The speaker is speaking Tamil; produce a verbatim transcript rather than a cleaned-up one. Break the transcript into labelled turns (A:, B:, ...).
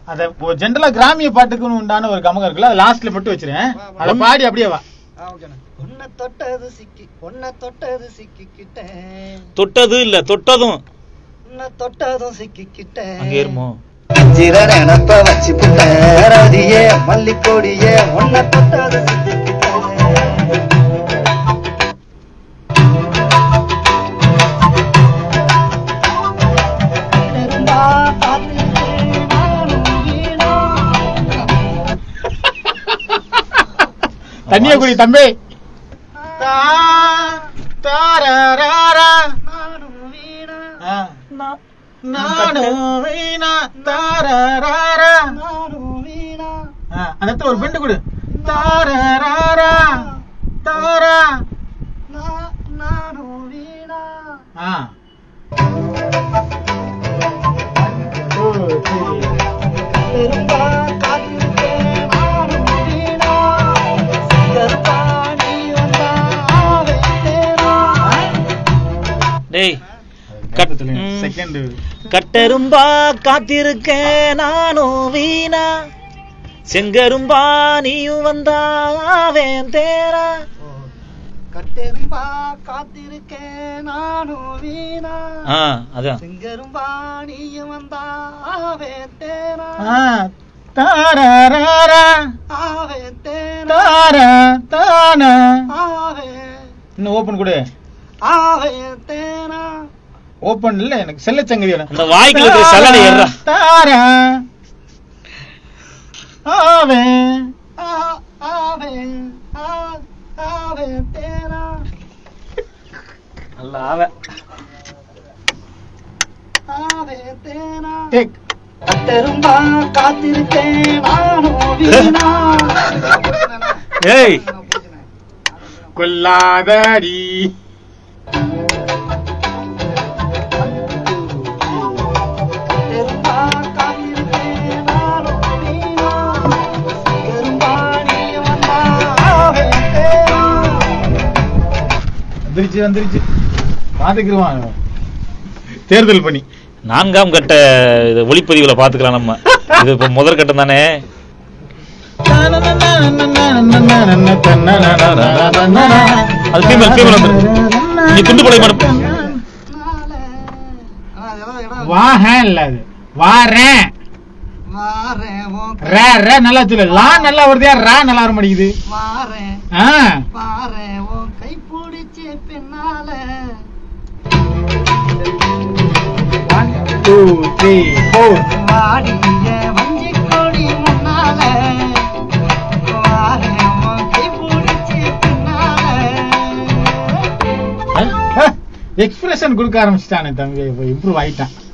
A: அத ஜென்ரலா கிராமிய பாட்டுக்குன்னு உண்டான ஒரு கமகம் இருக்குல்ல, அது லாஸ்ட்ல மட்டும் வச்சிருக்கேன். அத பாடி அப்படியே வா.
B: உன்னை தொட்டது சிக்கி உன்னை தொட்டது சிக்கிக்கிட்டேன்.
C: தொட்டது இல்ல தொட்டதும்.
B: உன்னை தொட்டதும் சிக்கிக்கிட்டேன்.
C: அங்க ஏறுமோ
B: சிற நினப்ப வச்சு புட்டே மல்லிக்கோடியே உன்னை தொட்டது சிக்கிக்கிட்டேன்.
A: தண்ணிய குடி தம்பி. அந்த ஒரு பெண்டு கொடு. தாரா தாரா
C: கட்டெரும்பா காத்திருக்கேன் நானும் வீணா, செங்கரும்பா நீயும் வந்தாவேன் தேரா.
B: கட்டெரும்பா காத்திருக்கேன் நானும் வீணா,
C: அதான்
B: செங்கரும்பா நீயும் வந்தாவேன் தேரா.
A: தாரா
B: ஆவே தேரா
A: தாரா தானா
B: ஆவே.
A: இன்னும் ஓபன் கொடு.
B: ஆவே தேரா
A: ஓபன் இல்ல, எனக்கு செல்லச்சங்கதி வேணும்.
C: அந்த வாய்க்குள்ள இருக்கிற சல்லடை ஏறா.
A: தாரா ஆவே
B: ஆவே ஆவே தேரா.
C: நல்ல ஆவே
B: ஆவே தேரா.
A: டேக்
B: கட்டெரும்பா காத்திருக்கேன் நானும் வீணா.
C: ஏய்
A: கொல்லாதடி. வந்துருச்சு வந்துருச்சு பாத்துக்கிருவான் தேர்தல் பண்ணி.
C: நான்காம் கட்ட ஒளிப்பதிவுல பாத்துக்கலாம் நம்ம. இது இப்ப முதல் கட்டம் தானே. அது ஃபீமேல் ஃபீமேல் வந்துருக்கு. நீ துண்டு போட மாட்டேன்.
A: வாஹே இல்ல அது வாரேன்.
B: வாரேன்
A: ரே ரே நல்லா சொல்லு. லா நல்லா வருதா, ரா நல்லா வர மாட்டேங்குது.
B: வாரேன்
A: ஆ
B: வாரேன் உன் கை பிடிச்ச பின்னால.
A: One two three four.
B: வாடிய வஞ்சி கொடி முன்னால. வாரேன் உன் கை பிடிச்ச பின்னால.
A: எக்ஸ்பிரஷன் கொடுக்க ஆரம்பிச்சிட்டானே தம்பி, இம்ப்ரூவ் ஆயிட்டான்.